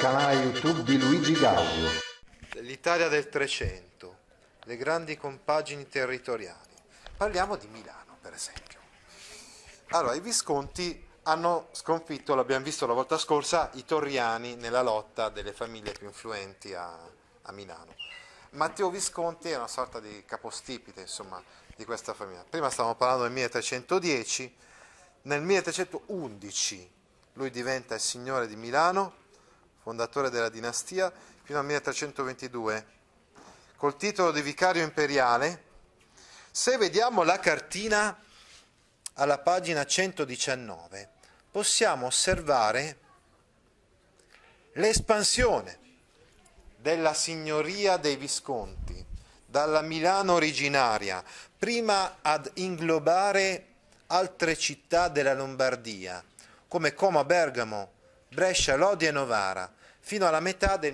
canale YouTube di Luigi Gaudio. L'Italia del Trecento, le grandi compagini territoriali. Parliamo di Milano, per esempio. Allora, i Visconti hanno sconfitto, l'abbiamo visto la volta scorsa, i Torriani nella lotta delle famiglie più influenti a Milano. Matteo Visconti è una sorta di capostipite, insomma, di questa famiglia. Prima stavamo parlando del 1310, nel 1311 lui diventa il signore di Milano, fondatore della dinastia, fino al 1322, col titolo di vicario imperiale. Se vediamo la cartina alla pagina 119, possiamo osservare l'espansione della signoria dei Visconti, dalla Milano originaria, prima ad inglobare altre città della Lombardia, come Como, Bergamo, Brescia, Lodi e Novara, fino alla metà del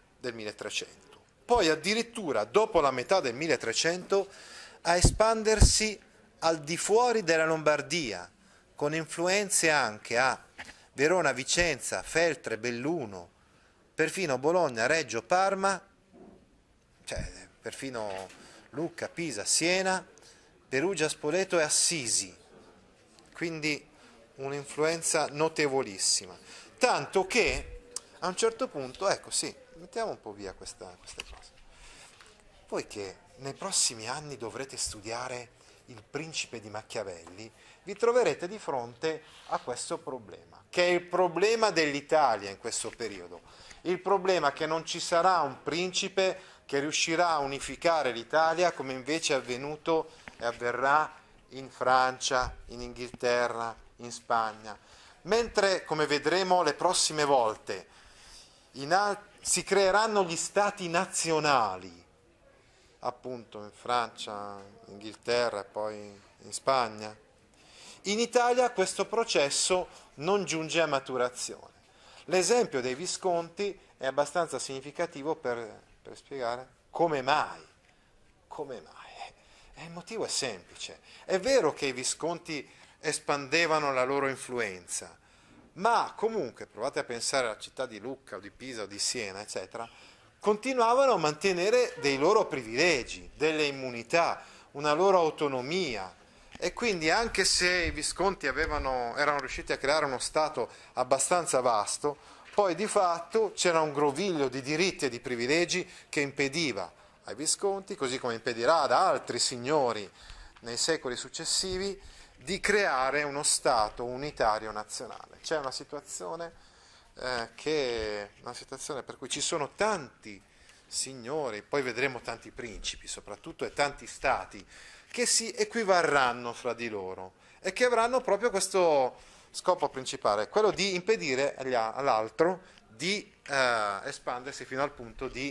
1300. Poi addirittura, dopo la metà del 1300, a espandersi al di fuori della Lombardia, con influenze anche a Verona, Vicenza, Feltre, Belluno, perfino Bologna, Reggio, Parma, cioè perfino Lucca, Pisa, Siena, Perugia, Spoleto e Assisi. Quindi un'influenza notevolissima. Tanto che a un certo punto, ecco sì, mettiamo un po' via queste cose. Poiché nei prossimi anni dovrete studiare Il Principe di Machiavelli, vi troverete di fronte a questo problema, che è il problema dell'Italia in questo periodo. Il problema che non ci sarà un principe che riuscirà a unificare l'Italia come invece è avvenuto e avverrà in Francia, in Inghilterra, in Spagna. Mentre, come vedremo le prossime volte, si creeranno gli stati nazionali, appunto in Francia, in Inghilterra e poi in Spagna. In Italia questo processo non giunge a maturazione. L'esempio dei Visconti è abbastanza significativo per spiegare come mai. Come mai? Il motivo è semplice. È vero che i Visconti espandevano la loro influenza, ma comunque, provate a pensare alla città di Lucca o di Pisa o di Siena, eccetera, continuavano a mantenere dei loro privilegi, delle immunità, una loro autonomia. E quindi anche se i Visconti erano riusciti a creare uno Stato abbastanza vasto, poi di fatto c'era un groviglio di diritti e di privilegi che impediva ai Visconti, così come impedirà ad altri signori nei secoli successivi, di creare uno Stato unitario nazionale. C'è una situazione per cui ci sono tanti signori, poi vedremo tanti principi soprattutto, e tanti stati che si equivarranno fra di loro e che avranno proprio questo scopo principale, quello di impedire all'altro di espandersi fino al punto di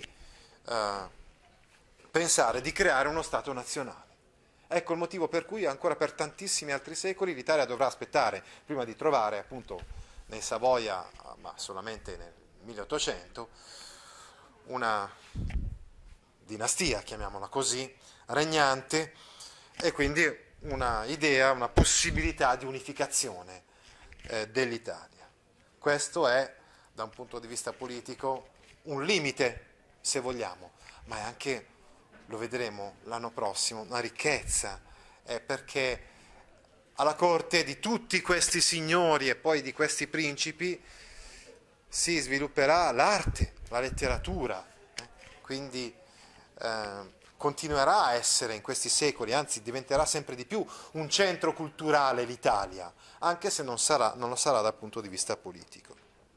pensare di creare uno Stato nazionale. Ecco il motivo per cui ancora per tantissimi altri secoli l'Italia dovrà aspettare prima di trovare appunto nei Savoia, ma solamente nel 1800, una dinastia, chiamiamola così, regnante, e quindi una idea, una possibilità di unificazione dell'Italia. Questo è, da un punto di vista politico, un limite, se vogliamo, ma è anche, lo vedremo l'anno prossimo, una ricchezza, perché alla corte di tutti questi signori e poi di questi principi si svilupperà l'arte, la letteratura, quindi continuerà a essere in questi secoli, anzi diventerà sempre di più un centro culturale l'Italia, anche se non lo sarà dal punto di vista politico.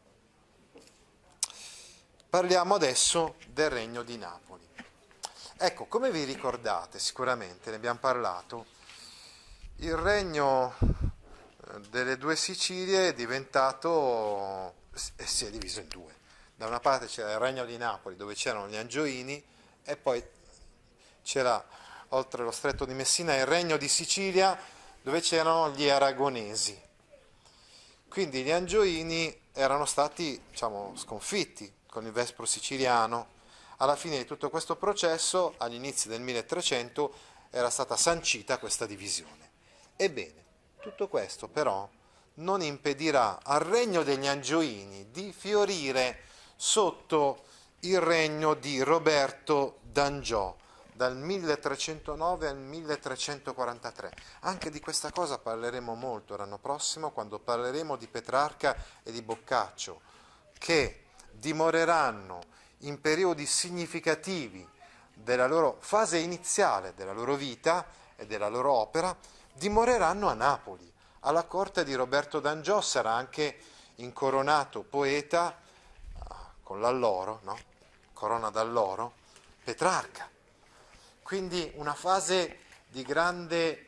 Parliamo adesso del Regno di Napoli. Ecco, come vi ricordate, sicuramente ne abbiamo parlato, il regno delle due Sicilie è diventato, si è diviso in due. Da una parte c'era il Regno di Napoli, dove c'erano gli Angioini, e poi c'era, oltre lo Stretto di Messina, il Regno di Sicilia, dove c'erano gli Aragonesi. Quindi gli Angioini erano stati, sconfitti con il Vespro siciliano. Alla fine di tutto questo processo, agli inizi del 1300, era stata sancita questa divisione. Ebbene, tutto questo però non impedirà al regno degli Angioini di fiorire sotto il regno di Roberto d'Angiò, dal 1309 al 1343. Anche di questa cosa parleremo molto l'anno prossimo, quando parleremo di Petrarca e di Boccaccio, che dimoreranno in periodi significativi della loro fase iniziale, della loro vita e della loro opera, dimoreranno a Napoli. Alla corte di Roberto d'Angiò sarà anche incoronato poeta con l'alloro, no? Corona d'alloro, Petrarca. Quindi una fase di grande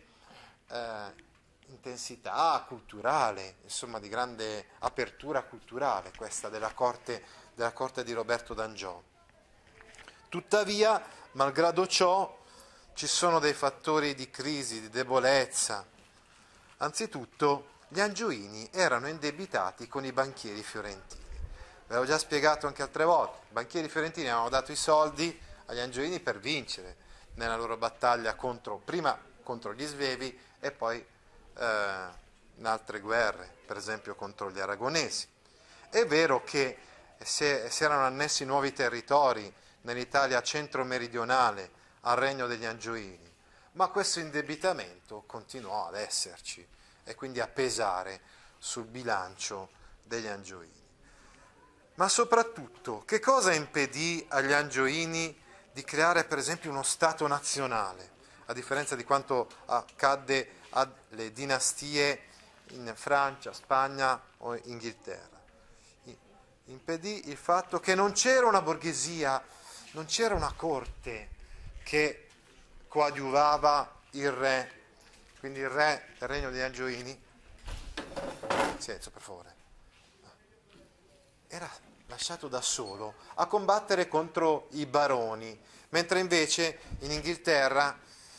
intensità culturale, insomma di grande apertura culturale, questa della corte di Roberto d'Angiò. Tuttavia, malgrado ciò, ci sono dei fattori di crisi, di debolezza. Anzitutto, gli angioini erano indebitati con i banchieri fiorentini. Ve l'ho già spiegato anche altre volte. I banchieri fiorentini avevano dato i soldi agli angioini per vincere nella loro battaglia prima contro gli Svevi e poi in altre guerre, per esempio contro gli aragonesi. È vero che si erano annessi nuovi territori nell'Italia centro-meridionale al regno degli angioini, ma questo indebitamento continuò ad esserci e quindi a pesare sul bilancio degli angioini. Ma soprattutto, che cosa impedì agli angioini di creare per esempio uno Stato nazionale, a differenza di quanto accadde alle dinastie in Francia, Spagna o Inghilterra? Impedì il fatto che non c'era una borghesia, non c'era una corte che coadiuvava il re, quindi il re del regno degli angioini, silenzio per favore, era lasciato da solo a combattere contro i baroni, mentre invece in Inghilterra,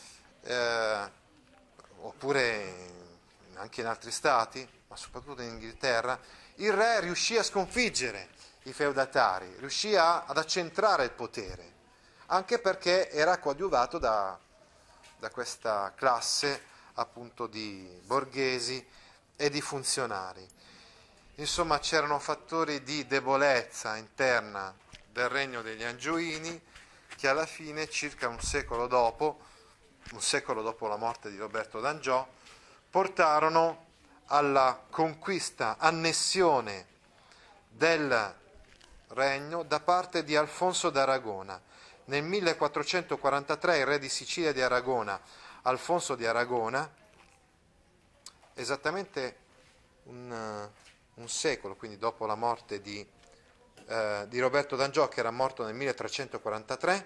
oppure anche in altri stati, ma soprattutto in Inghilterra, il re riuscì a sconfiggere i feudatari, riuscì ad accentrare il potere, anche perché era coadiuvato da questa classe appunto di borghesi e di funzionari. Insomma, c'erano fattori di debolezza interna del regno degli angioini che alla fine, circa un secolo dopo la morte di Roberto d'Angiò, portarono alla conquista, annessione del regno da parte di Alfonso d'Aragona. Nel 1443 il re di Sicilia e di Aragona, Alfonso di Aragona, esattamente un secolo, quindi dopo la morte di Roberto d'Angiò, che era morto nel 1343,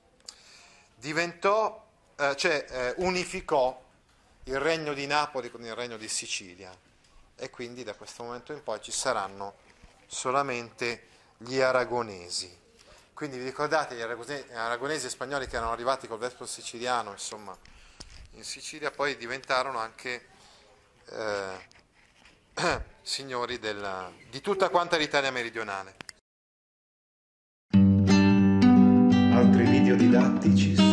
unificò il regno di Napoli con il regno di Sicilia, e quindi da questo momento in poi ci saranno solamente gli aragonesi. Quindi vi ricordate gli aragonesi e spagnoli che erano arrivati col vescovo siciliano, insomma, in Sicilia, poi diventarono anche signori di tutta quanta l'Italia meridionale. Altri video didattici